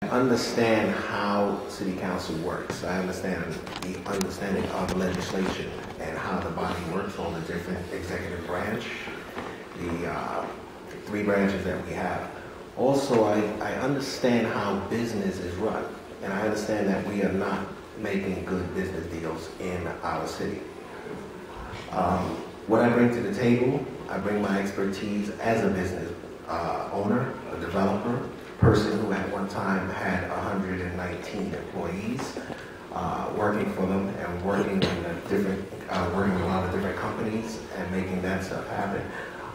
Understand how city council works. I understand the understanding of legislation and how the body works on the different executive branch, the three branches that we have. Also, I understand how business is run, and I understand that we are not making good business deals in our city. What I bring to the table, I bring my expertise as a business owner, a developer, person who at one time had 119 employees working for them and working in working with a lot of different companies and making that stuff happen.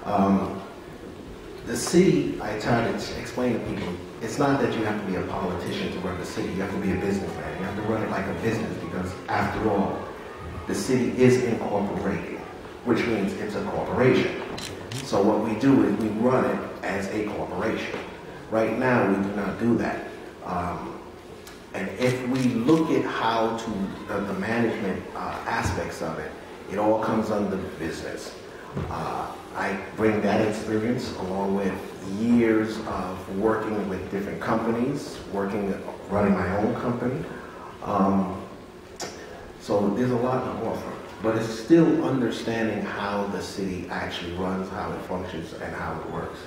The city, I try to explain to people, it's not that you have to be a politician to run the city. You have to be a businessman. You have to run it like a business because, after all, the city is incorporated, which means it's a corporation. So what we do is we run it as a corporation. Right now, we do not do that. And if we look at how to the management aspects of it, it all comes under business. I bring that experience along with years of working with different companies, running my own company. So there's a lot to offer, but it's still understanding how the city actually runs, how it functions, and how it works.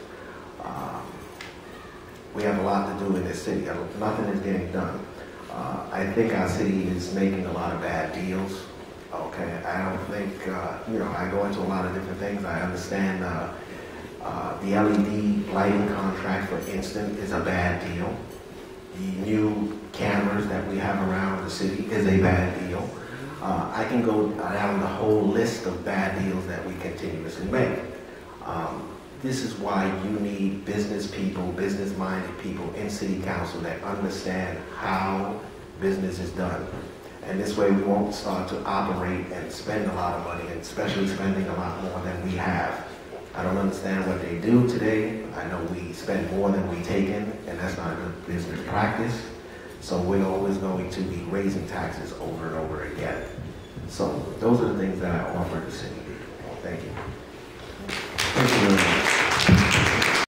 We have a lot to do in this city. Nothing is getting done. I think our city is making a lot of bad deals. Okay, I don't think, I go into a lot of different things. I understand the LED lighting contract, for instance, is a bad deal. The new cameras that we have around the city is a bad deal. I can go down the whole list of bad deals that we continuously make. This is why you need business people, business-minded people in city council that understand how business is done. And this way we won't start to operate and spend a lot of money, and especially spending a lot more than we have. I don't understand what they do today. I know we spend more than we take in, and that's not a good business practice. So we're always going to be raising taxes over and over again. So those are the things that I offer the city. Thank you.